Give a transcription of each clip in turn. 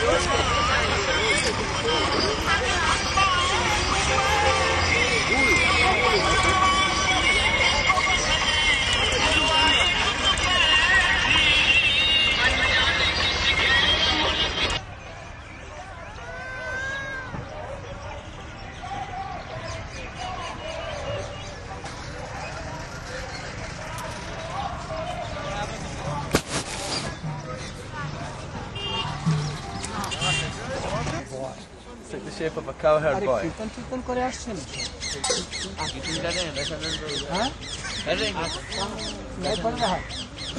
It's like the shape of a cowherd boy. Kirtan করে আসছেন হ্যাঁ नहीं पड़ रहा है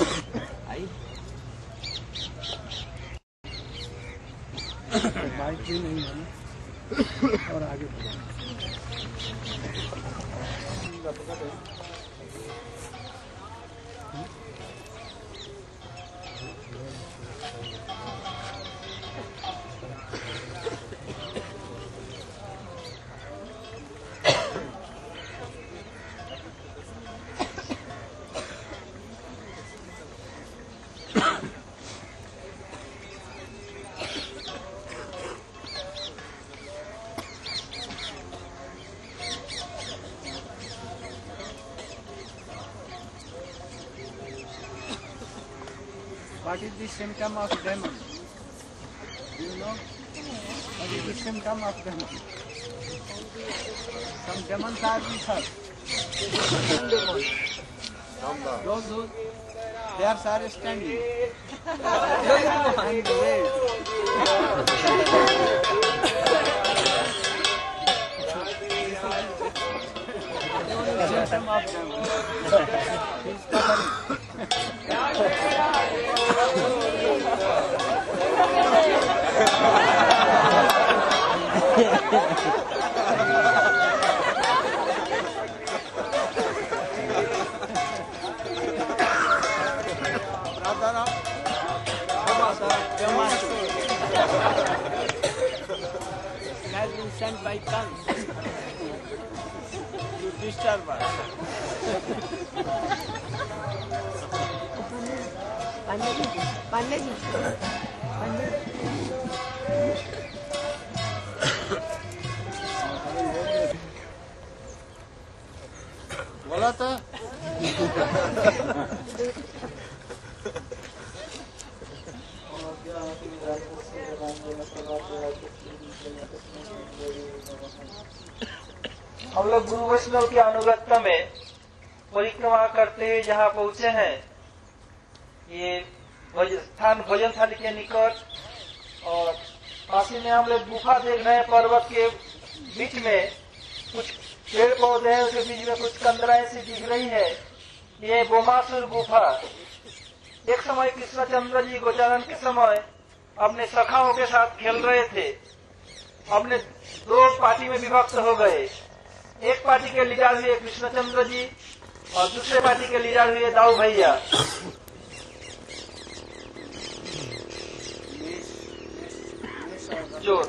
बाइक भी नहीं है और आगे What is the symptom of demon? Do you know? What is the symptom of demon? Some demons are with us. Those who they are standing. And wait. Symptom of demon. He's suffering. Has been sent by tongues to disturb us. बोला था हम लोग गुरु वैष्णव की अनुगत्य में परिक्रमा करते हुए जहाँ पहुँचे हैं, ये स्थान भोजन थाली के निकट, और पास में हम लोग गुफा देख रहे हैं। पर्वत के बीच में कुछ पेड़ पौधे हैं, उसके बीच में कुछ कंदराएं सी दिख रही है। ये बोमासुर गुफा। एक समय कृष्णचंद्र जी गोचारण के समय अपने सखाओं के साथ खेल रहे थे। अपने दो पार्टी में विभक्त हो गए। एक पार्टी के लीडर हुए कृष्णचंद्र जी और दूसरे पार्टी के लीडर हुए दाऊ भैया। चोर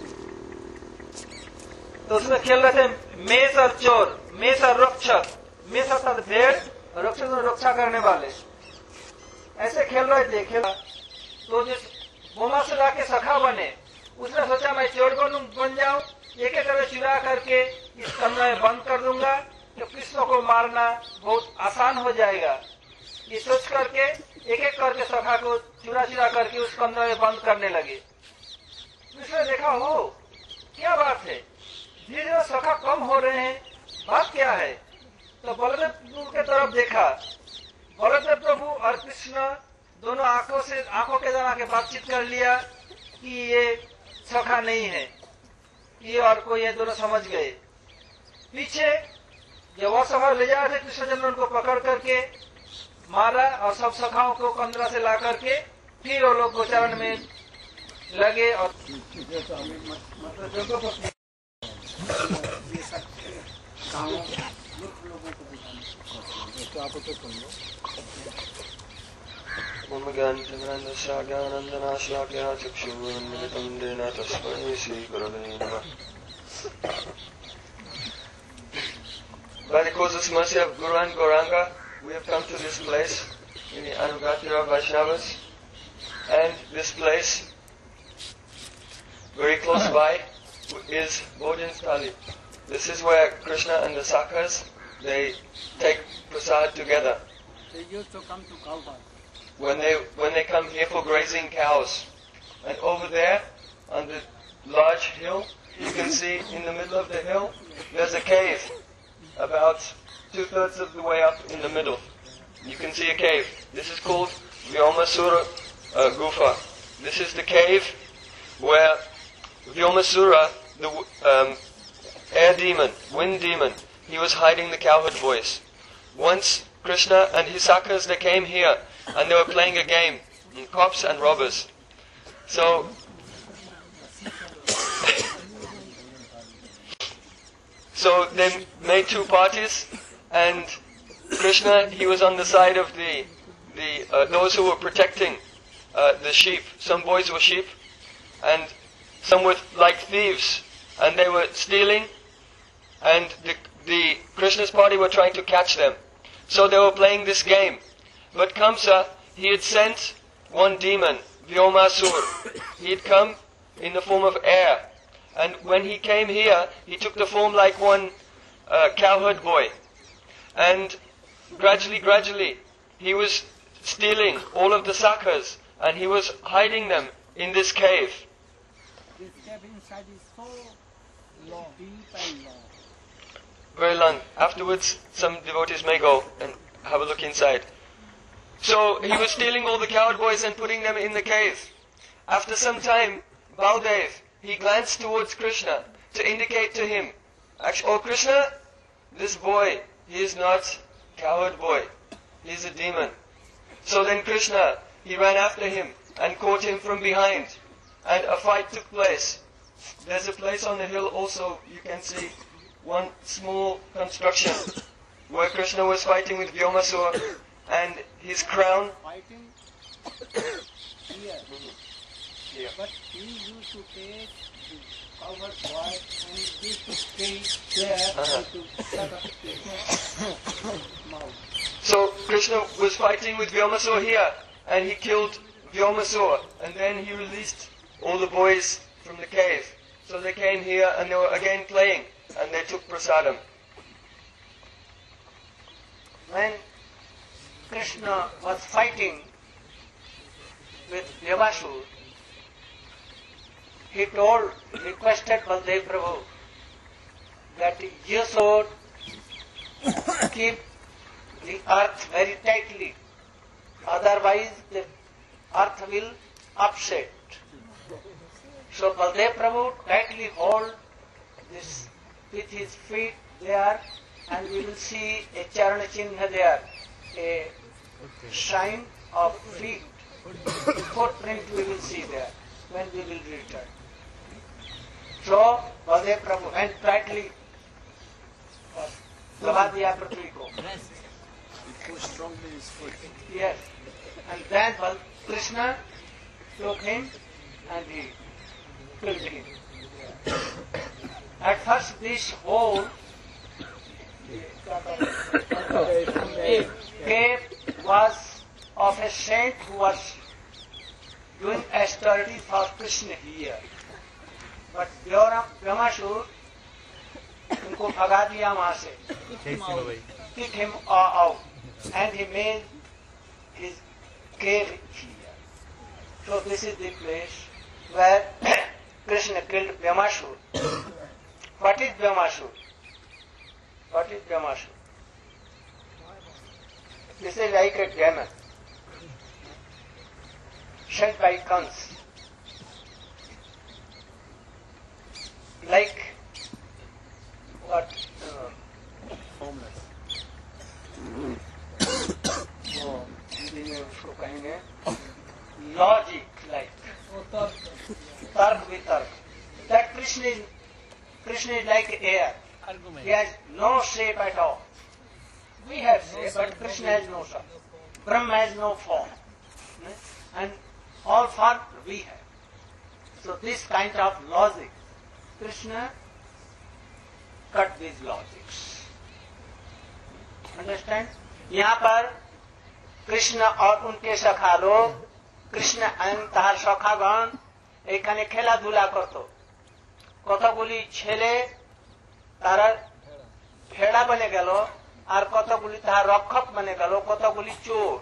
तो उसमें खेल रहे थे मेष और चोर, मेष और रक्षक। मेष अर्थात भेड़, रक्षक रक्षा करने वाले। ऐसे खेल रहे थे। तो जिस बोमासुर के सखा बने, उसने सोचा मैं चोर बन जाऊं, एक एक करके चुरा करके इस कमरे में बंद कर दूंगा तो कृष्ण को मारना बहुत आसान हो जाएगा। ये सोच करके एक एक करके सखा को चुरा चुरा करके उस कमरे में बंद करने लगे। कृष्ण ने देखा, हो क्या बात है, धीरे धीरे सखा कम हो रहे हैं, बात क्या है? तो बलदेव प्रभु के तरफ देखा। बलदेव प्रभु और कृष्ण दोनों आंखों के द्वारा के बातचीत कर लिया कि ये सखा नहीं है, ये और कोई, ये दोनों समझ गए। पीछे जब वह सखा ले जा रहे थे, कृष्णचंद्र उनको पकड़ करके मारा और सब सखाओं को कंदरा से ला करके फिर वो लोग गोचारण में लगे। और ज्ञानंदनाशाख्या चक्षुर्मिलितं येन तस्मै श्रीगुरवे नमः। By the causeless mercy of Guru and Gauranga, we have come to this place in the Anugatya of Vaishnavas, and this place very close by is Bhojanstali. This is where Krishna and the Sakhas, they take prasad together. They used to come to Kaubal. When they come here for grazing cows. And over there, on the large hill, you can see in the middle of the hill, there's a cave, about 2/3 of the way up in the middle. You can see a cave. This is called Vyomasura Gufa. This is the cave where Vyomasura, the air demon, wind demon, he was hiding the cowherd boys. Once Krishna and his Sakhas, they came here and they were playing a game, cops and robbers. So they made two parties, and Krishna, he was on the side of those who were protecting the sheep. Some boys were sheep, and some were like thieves, and they were stealing, and the Krishna's party were trying to catch them. So they were playing this game. But Kamsa, he had sent one demon, Vyomasur. He had come in the form of air. And when he came here, he took the form like one cowherd boy. And gradually, he was stealing all of the Sakhas, and he was hiding them in this cave. This cave inside is so long, deep and long. Very long. Afterwards, some devotees may go and have a look inside. So he was stealing all the cowherd boys and putting them in the cave. After some time, Baldev, he glanced towards Krishna to indicate to him, actually, oh Krishna, this boy, he is not cowherd boy, he is a demon. So then Krishna, he ran after him and caught him from behind, and a fight took place. There's a place on the hill also, you can see one small construction where Krishna was fighting with Vyomasura, and his crown. Fighting here. Here. But he used to take the cowherd boy and he used to stay there and to shut up his mouth. So Krishna was fighting with Vyomasura here, and he killed Vyomasura, and then he released all the boys from the cave. So they came here and they were again playing, and they took prasadam. When Krishna was fighting with Devasur, he requested Baldev Prabhu that you should keep the earth very tightly, otherwise the earth will upset. So Baldev Prabhu tightly hold this with his feet there, and we will see a charana chinha there, a sign of feet, footprint we will see there when we will return. So Baldev Prabhu and tightly दबा दिया पृथ्वी को. Yes, and then Krishna took him and he killed him. At first this whole cave was of a saint who was doing austerity for Krishna here. But Vyomasur उनको भगा दिया वहां से, kicked him out, and he made his cave here. So this is the place where Krishna killed Vyomasur. What is Vyomasur? What is Vyomasur? This is like a demon sent by Kans. Like what? Homeless. उसको कहेंगे logic, like tark vitark. That Krishna is like air. He has no shape at all. We have shape, but Krishna has no shape. Brahma has no form, and all form we have. So this kind of logic, Krishna cut these logics. Understand? यहाँ पर कृष्ण और उनके सखा लोग, कृष्ण अनंतहर सखागण, এখানে খেলাধুলা করত। কতগুলি ছেলে তারা ভেড়া বনে গেল, আর কতগুলি তার রক্ষক বনে গেল, কতগুলি চোর।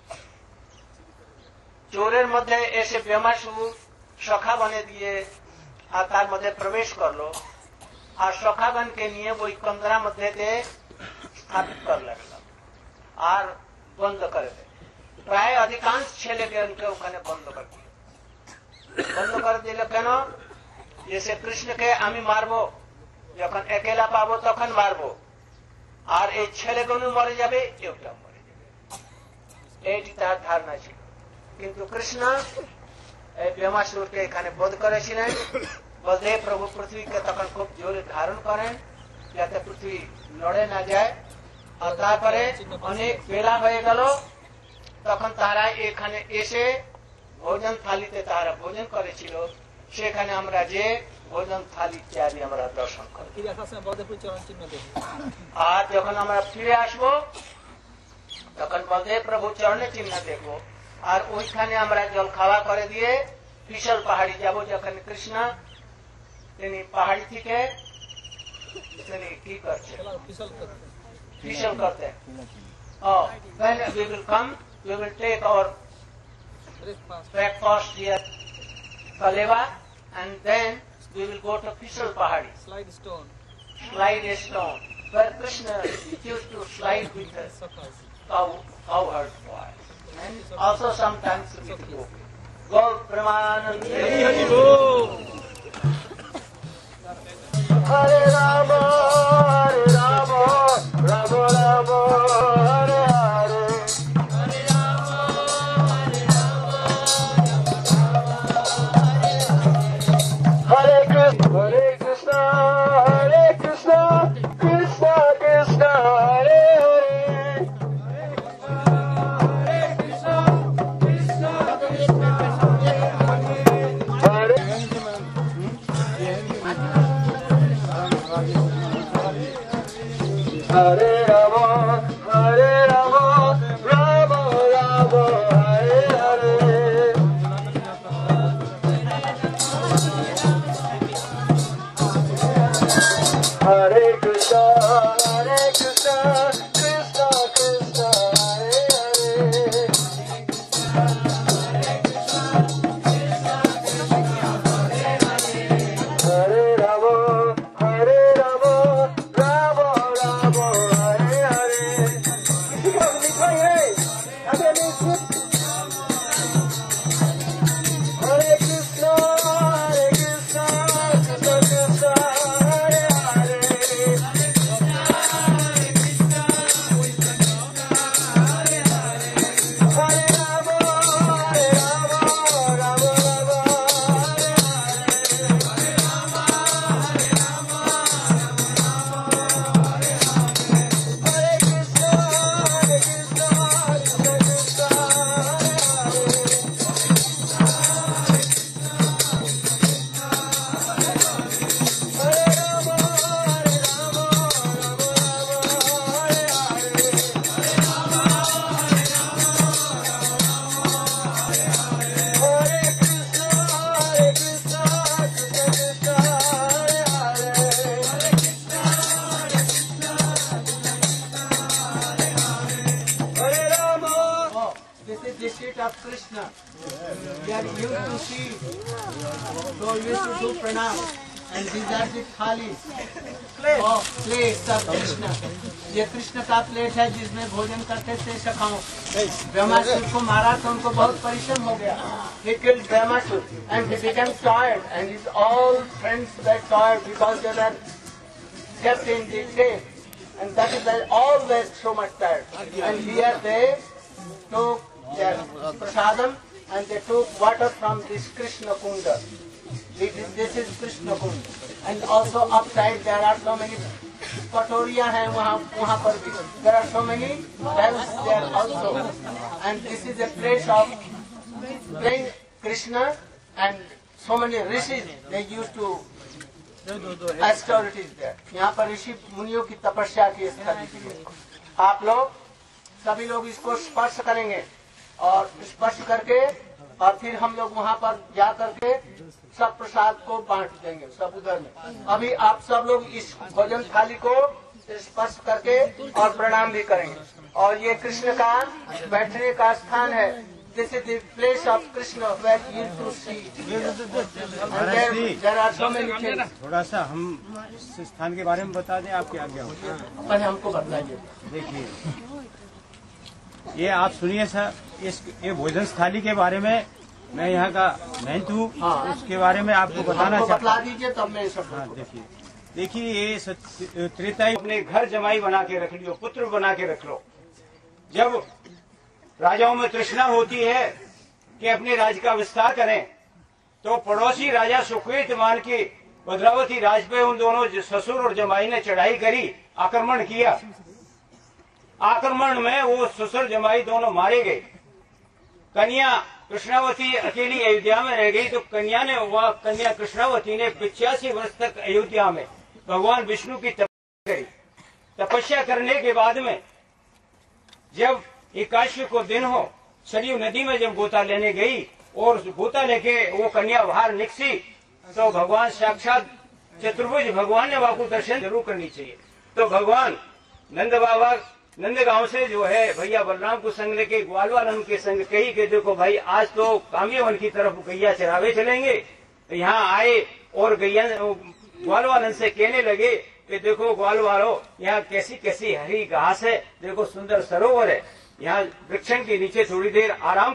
চোরের মধ্যে এসে বেমাসুর সখা বনে দিয়ে আর তার মধ্যে প্রবেশ করলো, আর সখাগণকে নিয়ে ওই কন্দরার মধ্যে স্থাপিত করে লাগলো আর বন্ধ করে দেয়। প্রায় অধিকাংশ ছেলেগণকে ওখানে বন্ধ করে দিল। বন্ধ করে দিল কেন? যে সে কৃষ্ণকে আমি মারবো, যখন একেলা পাবো তখন মারবো, আর এই ছেলেগুলো মরে যাবে, এটাও মরে যাবে, এইটি তার ধারণা ছিল। কিন্তু কৃষ্ণ এই বেমাসুরকে এখানে বধ করেছিলেন। বলদেব প্রভু পৃথিবীকে তখন খুব জোরে ধারণ করেন যাতে পৃথিবী লড়ে না যায়। আর তারপরে অনেক বেলা হয়ে গেল, তখন তারা এখানে এসে ভোজন থালিতে তারা ভোজন করেছিল। সেখানে আমরা যে ভোজন থালি ইত্যাদি আমরা দর্শন করি। আর যখন আমরা ফিরে আসবো তখন বলদেব প্রভু চরণের চিহ্ন দেখবো। আর ওইখানে আমরা জল খাওয়া করে দিয়ে বিশাল পাহাড়ি যাব, যেখানে কৃষ্ণ তিনি পাহাড়ি থেকে তিনি কি করছেন, বিশাল করতেন। When we will come, we will take our breakfast here, Kaleva, and then we will go to Pishal Pahadi. Slide a stone. Where Krishna used to slide with the cowherd boy. And also sometimes with gopi. Gaur Premanandi. Hare Rama, Hare Rama, Rama Rama, Hare Hare. Hare Rama, Hare Rama, Hare Krishna, Hare Krishna, Hare Krishna, Krishna Krishna, Hare Hare. Hare Rama, Hare Rama, Rama Rama, Hare Hare. Hare Krishna, Hare Krishna, Krishna Krishna, Hare Hare. Hare Rama, Hare Rama, Rama Rama, Hare Hare. Hare Krishna, Hare Krishna, Krishna Krishna, Hare Hare. Hare Rama, Hare Rama, Rama Rama, Hare Hare. Hare Krishna, Hare Krishna, Krishna Krishna, Hare Hare. Hare Rama, Hare Rama, Rama Rama, Hare Hare. Hare Krishna, Hare Krishna, Krishna Krishna, Hare Hare. Hare Rama. Oh, this is the seat of Krishna. We are used to see, so used to do pranam. And these are the thalis of plates of Krishna. ये कृष्ण का plate है जिसमें भोजन करते थे सखाओं। ब्रह्मासुर को मारा तो उनको बहुत परिश्रम हो गया। He killed Brahmasur and he became tired, and his all friends were tired because they were kept in the cave, and that is why all were so much tired. And here they took their prasadam and they took water from this Krishna Kunda. This is Krishna Kunda. And also upside there are so many कटोरियां हैं वहाँ पर भी. There are so many wells there also, and this is a place of playing Krishna, and so many rishis they used to austerities there. यहाँ पर ऋषि मुनियों की तपस्या की स्थली है. आप लोग सभी लोग इसको स्पर्श करेंगे और स्पर्श करके और फिर हम लोग वहाँ पर जा करके सब प्रसाद को बांट देंगे सब उधर में। अभी आप सब लोग इस भोजन थाली को स्पर्श करके और प्रणाम भी करेंगे। और ये कृष्ण का बैठने का स्थान है। This is the place of Krishna where you to see. There are so many things. थोड़ा सा हम इस स्थान के बारे में बता दें, आपकी आज्ञा हो। पहले हमको बताइए। देखिए, ये आप सुनिए सर, ये भोजन थाली के बारे में मैं यहाँ का महंत हूँ। हाँ। उसके बारे में आपको बताना चाहता बता दीजिए तब मैं सब। हाँ, देखिए ये त्रेता अपने घर जमाई बना के रख लियो, पुत्र बना के रख लो। जब राजाओं में तृष्णा होती है कि अपने राज्य का विस्तार करें, तो पड़ोसी राजा सुखवेत मान के भद्रावती राज पे उन दोनों ससुर और जमाई ने चढ़ाई करी, आक्रमण किया। आक्रमण में वो ससुर जमाई दोनों मारे गए। कन्या कृष्णावती अकेली अयोध्या में रह गई। तो कन्या कृष्णावती ने 85 वर्ष तक अयोध्या में भगवान विष्णु की तपस्या करी। तपस्या करने के बाद में जब एकादशी को दिन हो, सरयू नदी में जब गोता लेने गई और गोता लेके वो कन्या बाहर निकसी, तो भगवान साक्षात चतुर्भुज भगवान ने वाकु दर्शन जरूर करनी चाहिए। तो भगवान नंद बाबा नंदगांव से जो है भैया बलराम को संग लेके ग्वालवालन के संग कही कि देखो भाई, आज तो काम्यवन की तरफ गैया चरावे चलेंगे। यहाँ आए और गैया ग्वालवालन से कहने लगे कि देखो ग्वालवालो, यहाँ कैसी कैसी हरी घास है, देखो सुंदर सरोवर है, यहाँ वृक्षण के नीचे थोड़ी देर आराम